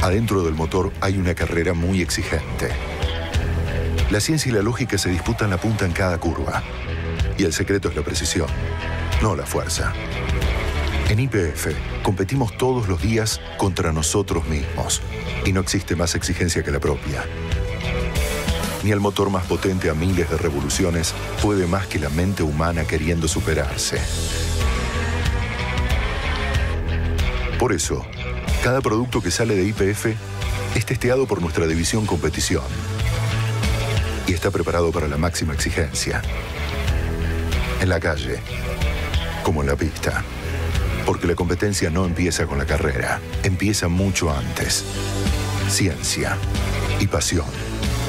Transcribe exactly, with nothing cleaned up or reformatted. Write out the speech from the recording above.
Adentro del motor hay una carrera muy exigente. La ciencia y la lógica se disputan la punta en cada curva. Y el secreto es la precisión, no la fuerza. En Y P F competimos todos los días contra nosotros mismos. Y no existe más exigencia que la propia. Ni el motor más potente a miles de revoluciones puede más que la mente humana queriendo superarse. Por eso, cada producto que sale de Y P F es testeado por nuestra división competición. Y está preparado para la máxima exigencia. En la calle, como en la pista. Porque la competencia no empieza con la carrera, empieza mucho antes. Ciencia y pasión.